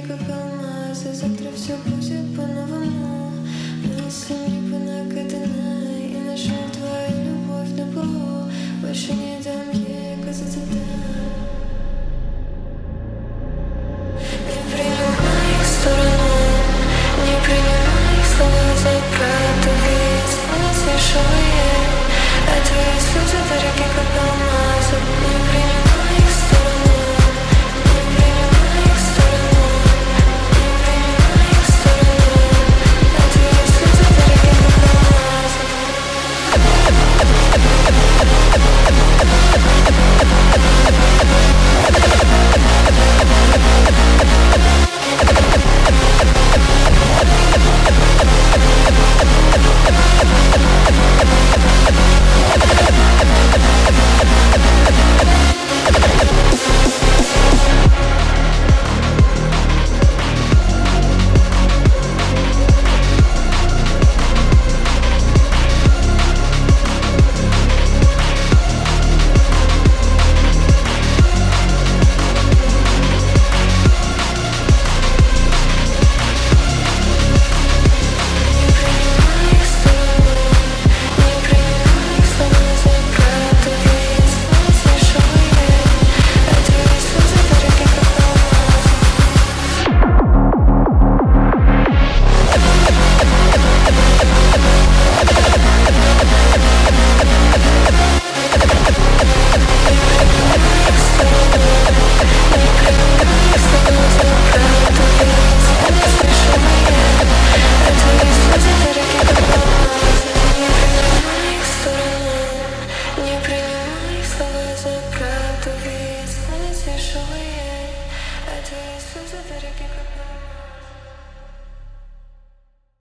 как алмазы. Завтра все будет по-новому. Мысли не накатаны. И нашел твою любовь на полу. Больше не дам ей оказаться там. Не принимай их сторону. Не принимай их слова за правду. Ведь они дешевые. А твои слезы дороги, как алмазы. Не принимай их сторону. Не принимай их сторону. Не принимай их сторону. А твои слезы дороги, как алмазы. Не принимай слова за правду, ведь они дешевые. А твои слезы дороги, как алмазы.